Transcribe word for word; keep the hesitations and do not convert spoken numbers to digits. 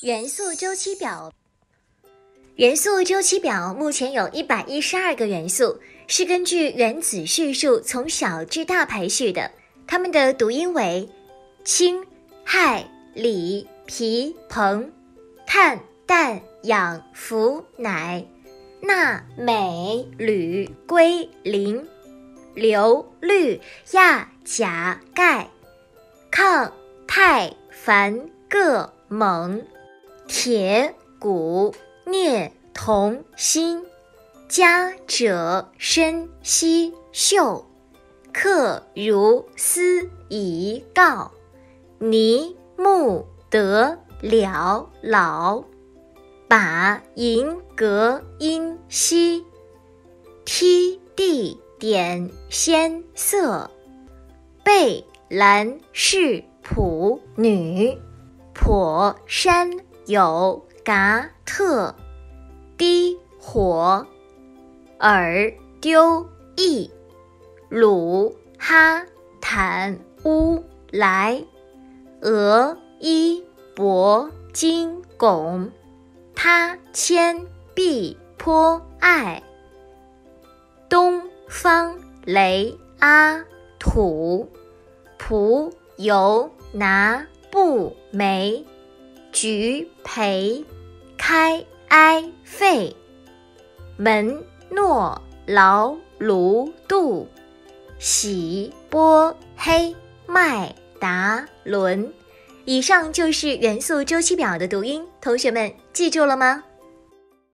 元素周期表。元素周期表目前有一百一十二个元素，是根据原子序数从小至大排序的。它们的读音为氢、氦、锂、铍、硼、碳、氮、氧、氟、氖、钠、镁、铝、硅、磷、硫、氯、氩、钾、钙、抗、钛、钒、铬、锰、铁、钴、镍、铜、锌、镓、锗、砷、硒、溴、氪、铷、锶、乙、锆、锌、钼、铬、铼、铼、钯、银、镉、铟、锡、锑、锑、碘、氙、铯、钡、蓝、溴、璞、钕、箸、珊、铀、镉、错、锑、火、锗、锻、铟、鲁、哈、坦、钨、徕、俄、伊、铂、金、汞、他、铅、铋、钋、艾、东、方、雷、阿、土、璞、铀、鈉、钚、镁、钴、培、开、埃、沸、门、诺、劳、卢、度、喜、钋、黑、麦、达、伦。以上就是元素周期表的读音，同学们记住了吗？